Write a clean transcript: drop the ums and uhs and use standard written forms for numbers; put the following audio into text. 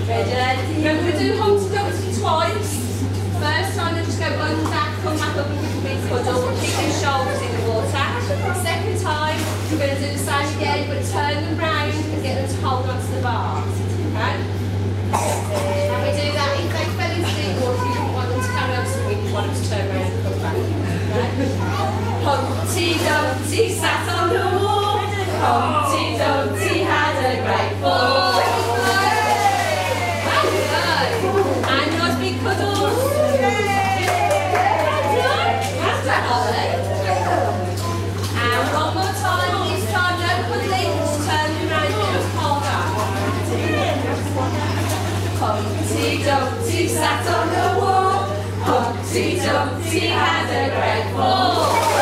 Ready? Remember we do Humpty Dumpty twice. First time they just go under, come back up and give a big cuddle, kick their shoulders in the water. Second time, we're going to do the same again, but turn them round and get them to hold onto the bars. Okay? And we do that if they fell into the water, you don't want them to carry on swimming, you want them to turn around and come back. Okay? Humpty Dumpty sat on the wall. Humpty Dumpty had a great fall. And nice big cuddles. And one more time, this time no cuddling, just turn them around and just hold on. Humpty Dumpty sat on the wall. Humpty Dumpty had a great fall.